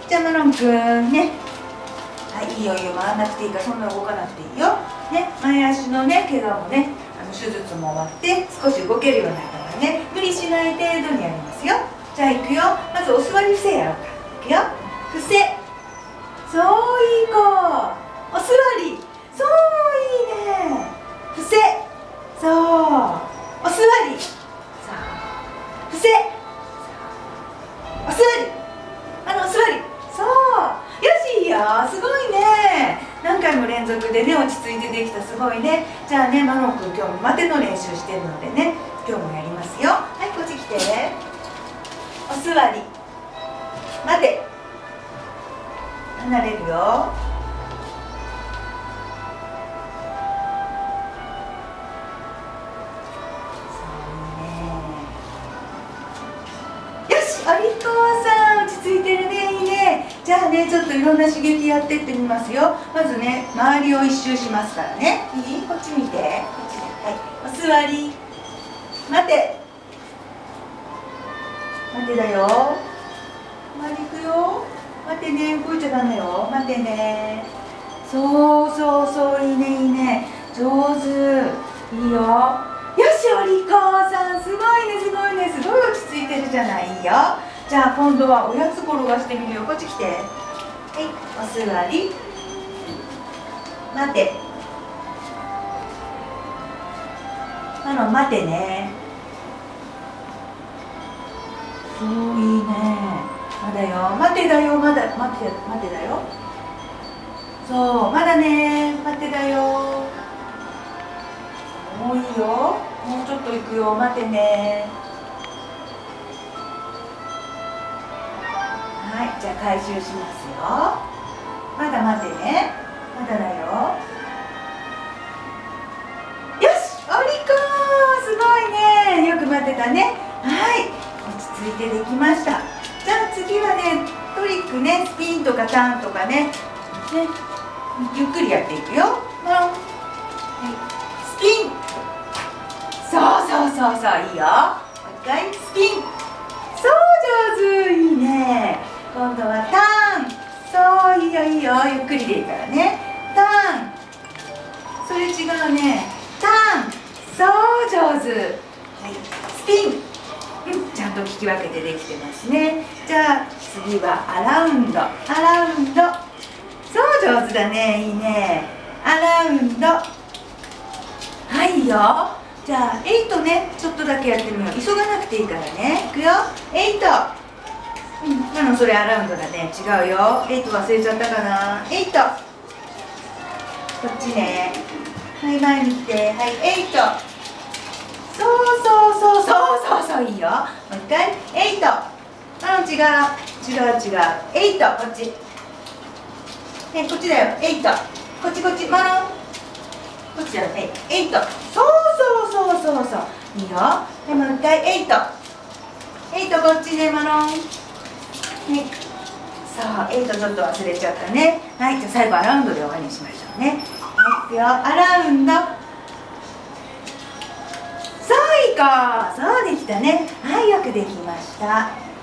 じゃあマロンくんね。はい、いいよいいよ、回らなくていいから、そんな動かなくていいよ。ね、前足のね、怪我もね、手術も終わって、少し動けるようになったからね、無理しない程度にやりますよ。じゃあ、いくよ。まず、お座り伏せやろうか。いくよ。伏せ。そう、いい子。お座り。そう、いいね。伏せ。そう。お座り。さあ。伏せ。お座り。お座り。そう。よし、いいよ。すごいね。何回も連続でね、落ち着いてできた。すごいね。じゃあね、マロンくん、今日も待ての練習してるのでね、今日もやりますよ。はい、こっち来て。お座り。待て。離れるよ。お利口さん、落ち着いてるね。いいね。じゃあね、ちょっといろんな刺激やってってみますよ。まずね、周りを一周しますからね。いい？こっち見て。こっちで。はい。お座り。待て。待てだよ。周り行くよ。待てね。動いちゃダメよ。待てね。そうそうそう。いいね、いいね。上手。いいよ。よし、お利口さん、すごいね、すごいね、すごい落ち着いてるじゃない。いいよ。じゃあ今度はおやつ転がしてみるよ。こっち来て。はい、お座り。待て。待てね。そう、いいね。まだよ。待てだよ。まだ、待てだよ。そう、まだね。待てだよ。もういいよ。もうちょっと行くよ。待てね。はい、じゃあ回収しますよ。まだ待てね。まだだよ。よし、お利口。すごいね。よく待てたね。はい、落ち着いてできました。じゃあ次はね、トリックね、スピンとかターンとかね、ゆっくりやっていくよ。はい、スピン。そうそうそうそう、いいよ。もう一回スピン。そう、上手。いいね。今度はターン。そう、いいよいいよ。ゆっくりでいいからね。ターン。それ違うね。ターン。そう、上手。はい、スピン。ちゃんと聞き分けてできてますね。じゃあ次はアラウンド。アラウンド。そう、上手だね。いいね。アラウンド。はい、いいよ。じゃあ8ね、ちょっとだけやってみよう。急がなくていいからね。いくよ。8。それアラウンドだね。違うよ。8忘れちゃったかな。8。こっちね。はい、前に来て。はい、8。そうそうそうそうそうそう、いいよ。もう一回。8。違う。違う違う。8。こっち。ね、こっちだよ。8。こっちこっち。マロン。こっちだよ。8。そうそうそうそうそう。いいよ。はい、もう一回。8。こっちね、マロン。はい、そう、ちょっと忘れちゃったね。はい、じゃあ最後アラウンドで終わりにしましょうね。はい、いくよ。アラウンド。そう、いい子。そうできたね。はい、よくできました。